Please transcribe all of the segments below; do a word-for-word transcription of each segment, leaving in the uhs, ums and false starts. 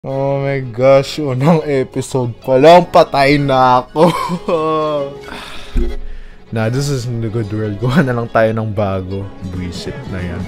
Oh my gosh, unang episode pa lang, patay na ako. Nah, this isn't the good world. Gawa na lang tayo ng bago. Buisit na yan.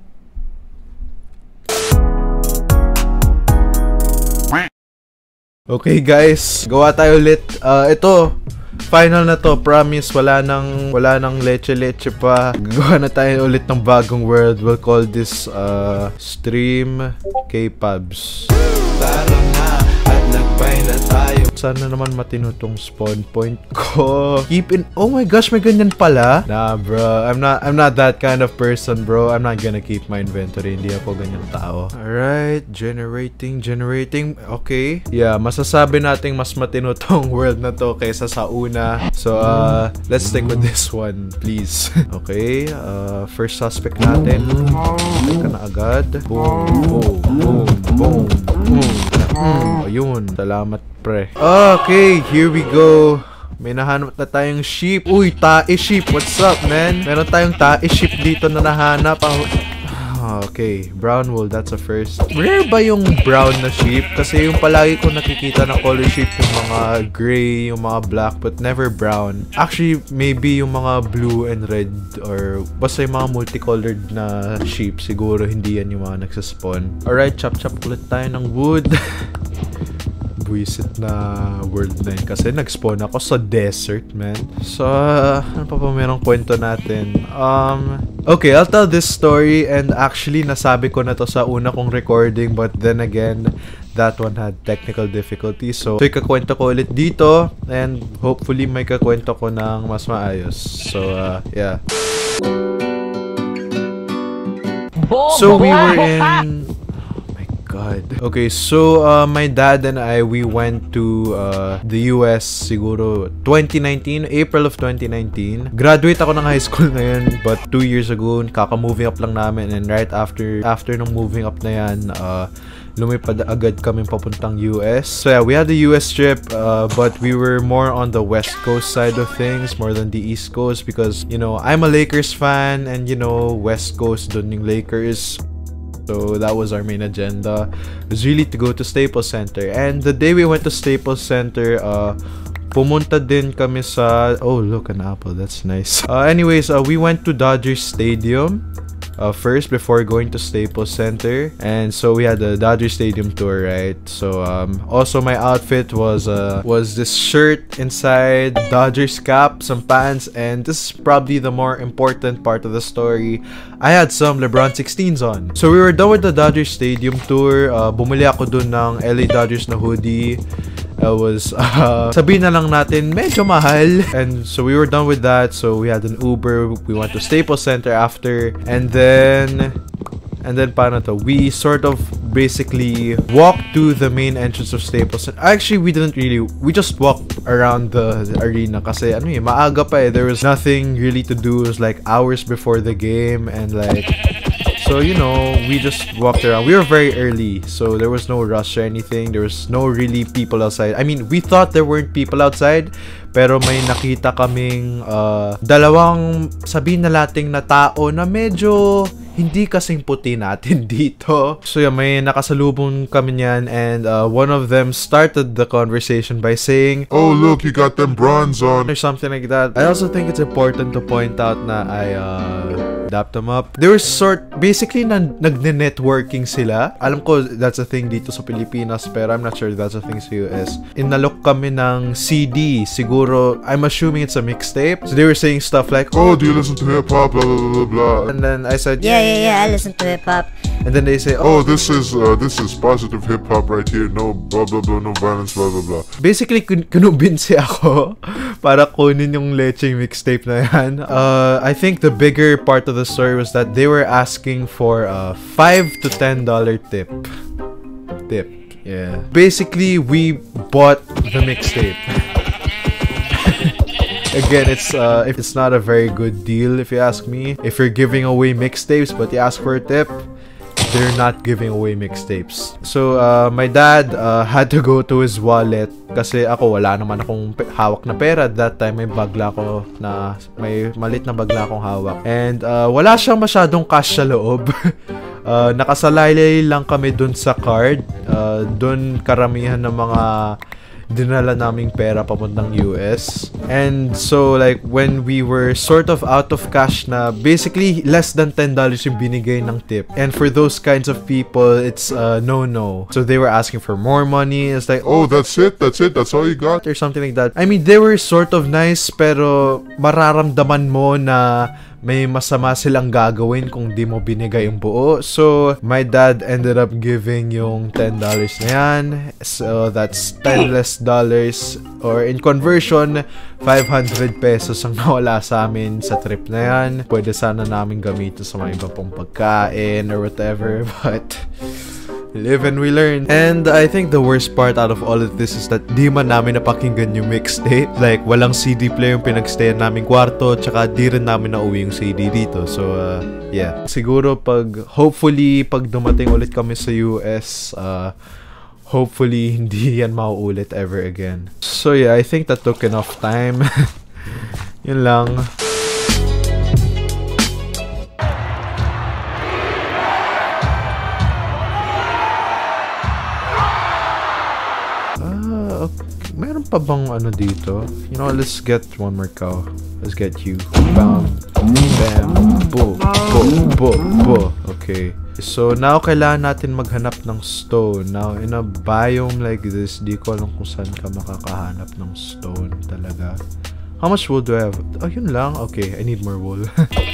Okay guys, gawa tayo ulit. Uh, ito, final na to. Promise, wala nang, wala nang leche-leche pa. Gawa na tayo ulit ng bagong world. We'll call this uh, stream K-Pubs. Tara na at nagbay na tayo. Sana naman matino tong spawn point ko. Keep in. Oh my gosh, may ganyan pala. Nah, bro. I'm not I'm not that kind of person, bro. I'm not gonna keep my inventory. Hindi ako ganyang tao. Alright, generating, generating. Okay. Yeah, masasabi nating mas matino tong world na to kaysa sa una. So, uh, let's stick with this one, please. Okay, uh, first suspect natin. Okay ka na agad. Boom, boom, boom, boom, boom. Hmm, ayun. Salamat, pre. Okay, here we go. May nahanap na tayong sheep. Uy, tae sheep. What's up, man? Meron tayong tae sheep dito na nahanap. Okay, brown wool. That's a first. Rare ba yung brown na sheep? Kasi yung palagi ko nakikita na color sheep yung mga gray, yung mga black, but never brown. Actually, maybe yung mga blue and red or basta yung mga multicolored na sheep. Siguro hindi yan yung mga nagsaspawn. Alright, chop-chop ulit tayo ng wood. Buisit na world na yun kasi nag-spawn ako sa desert, man. So, uh, ano pa pa merong kwento natin? Um, okay, I'll tell this story and actually nasabi ko na to sa una kong recording but then again, that one had technical difficulties. So, so ikakwento ko ulit dito and hopefully may kakwento ko ng mas maayos. So, uh, yeah. So, we were in... God. Okay, so uh, my dad and I, we went to uh, the U S siguro twenty nineteen, April of twenty nineteen. Graduate ako ng high school ngayon, but two years ago, kaka-moving up lang namin, and right after after nung moving up na yan, uh, lumipad agad kami papuntang U S. So yeah, we had the U S trip, uh, but we were more on the West Coast side of things more than the East Coast because, you know, I'm a Lakers fan and, you know, West Coast dun yung Lakers. So that was our main agenda. It was really to go to Staples Center. And the day we went to Staples Center, uh, pumunta din kami sa... Oh, look, an apple. That's nice. Uh, anyways, uh, we went to Dodger Stadium uh, first before going to Staples Center. And so we had the Dodger Stadium tour, right? So um, also my outfit was uh, was this shirt inside, Dodgers cap, some pants, and this is probably the more important part of the story. I had some LeBron sixteens on. So we were done with the Dodgers Stadium tour. Uh, bumili ako dun ng L A Dodgers na hoodie. It was, uh, sabihin na lang natin, medyo mahal. And so we were done with that. So we had an Uber. We went to Staples Center after. And then... And then paano to? We sort of basically walked to the main entrance of Staples. Actually, we didn't really. We just walked around the, the arena kasi ano eh, maaga pa eh. There was nothing really to do. It was like hours before the game and like... So, you know, we just walked around. We were very early, so there was no rush or anything. There was no really people outside. I mean, we thought there weren't people outside, pero may nakita kaming uh, dalawang sabihin na lating na tao na medyo hindi kasing puti natin dito. So, yeah, may nakasalubong kami niyan and uh, one of them started the conversation by saying, "Oh, look, you got them bronze on," or something like that. I also think it's important to point out na I uh, dapped them up. They were sort, basically, na, nagne-networking sila. Alam ko, that's a thing dito sa Pilipinas, pero I'm not sure that's a thing sa U S. Inalok kami ng C D. Siguro, I'm assuming it's a mixtape. So they were saying stuff like, "Oh, do you listen to hip-hop, blah, blah, blah, blah." And then I said, yeah, yeah, yeah, I listen to hip-hop. And then they say, "Oh, this is, uh, this is positive hip-hop right here. No blah, blah, blah, no violence, blah, blah, blah." Basically, kun kinumbinsi ako para kunin yung lecheng mixtape na yan. Uh, I think the bigger part of the story was that they were asking for a five to ten dollar tip. Tip, yeah. Basically, we bought the mixtape. Again, it's uh, if it's not a very good deal if you ask me. If you're giving away mixtapes but you ask for a tip, they're not giving away mixtapes. So, uh, my dad uh, had to go to his wallet kasi ako wala naman akong hawak na pera. At that time, may bagla ko na, may malit na bagla akong hawak. And uh, wala siyang masyadong cash sa loob. Uh, nakasalalay lang kami dun sa card. Uh, dun karamihan ng mga dinala naming pera papuntang U S. And so like when we were sort of out of cash na basically less than ten dollars yung binigay ng tip. And for those kinds of people, it's uh, no-no. So they were asking for more money. It's like, Oh, that's it? That's it? That's all you got? or something like that. I mean, they were sort of nice pero mararamdaman mo na may masama silang gagawin kung di mo binigay yung buo. So, my dad ended up giving yung ten dollars na yan. So, that's ten less dollars. Or in conversion, five hundred pesos ang nawala sa amin sa trip na yan. Pwede sana namin gamitin sa mga iba pong pagkain or whatever. But live and we learn. And I think the worst part out of all of this is that di man namin napakinggan yung mixtape. Like, walang C D player yung pinagstayan naming kwarto, tsaka di rin namin nauwi yung C D dito. So, uh, yeah. Siguro pag, hopefully, pag dumating ulit kami sa U S, uh, hopefully, hindi yan mauulit ever again. So, yeah, I think that took enough time. Yun lang. Meron pa bang ano dito? You know, let's get one more cow. Let's get you. Bam. Bam. Bo. Bo. Bo. Bo. Okay. So, now kailangan natin maghanap ng stone. Now, in a biome like this, di ko alam kung saan ka makakahanap ng stone talaga. How much wool do I have? Oh, yun lang. Okay, I need more wool.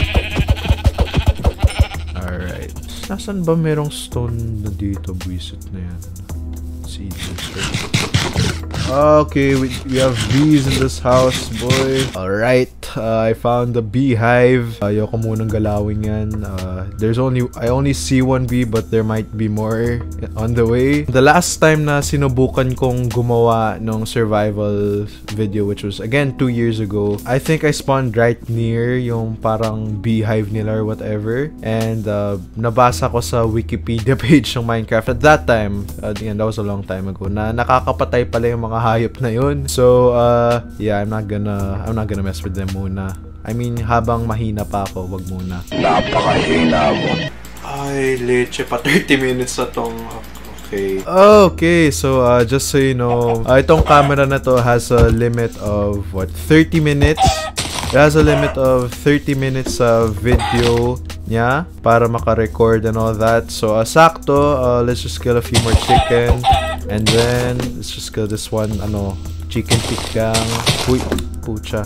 Alright. Nasaan ba merong stone na dito? Buisit na yan. See this. Okay, we, we have bees in this house, boy. Alright, uh, I found the beehive. Ayoko munang galawin yan. Uh, there's only, I only see one bee, but there might be more on the way. The last time na sinubukan kong gumawa ng survival video, which was again two years ago, I think I spawned right near yung parang beehive nila or whatever. And uh, nabasa ko sa Wikipedia page ng Minecraft at that time, uh, again, that was a long time ago, na nakakapatay pala yung mga hayop na yun. So, uh, yeah, I'm not gonna, I'm not gonna mess with them muna. I mean, habang mahina pa ako, wag muna. Napakahina mo. Ay, leche pa. thirty minutes na tong... Okay. Okay, so, uh, just so you know, uh, itong camera na to has a limit of, what, thirty minutes? It has a limit of thirty minutes of video niya para maka-record and all that. So, uh, sakto, uh, let's just kill a few more chicken. And then, let's just kill this one, ano, chicken tikang. Uy, pucha.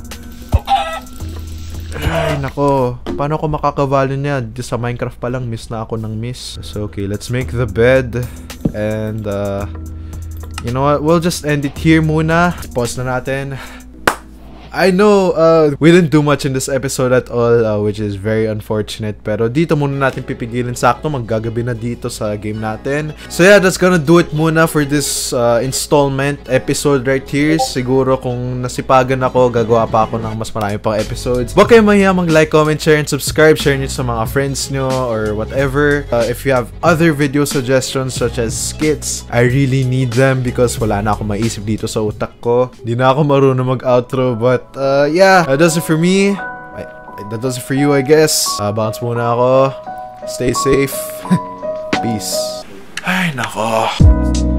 Ay, nako. Paano ako makakavalue niya? Sa Minecraft pa lang, miss na ako ng miss. So, okay, let's make the bed. And, uh, you know what? We'll just end it here muna. Pause na natin. I know uh, we didn't do much in this episode at all, uh, which is very unfortunate. Pero dito muna natin pipigilin sakto. Maggagabi na dito sa game natin. So yeah, that's gonna do it muna for this uh, installment episode right here. Siguro kung nasipagan ako, gagawa pa ako ng mas marami pang episodes. Huwag kayong mahiya mag-like, comment, share, and subscribe. Share nyo sa mga friends nyo or whatever. Uh, if you have other video suggestions such as skits, I really need them because wala na ako maisip dito sa utak ko. Di na ako marunong mag-outro, but uh, yeah, that does it for me. I, that does it for you, I guess. Uh, bounce muna ako. Stay safe. Peace. Ay, nako.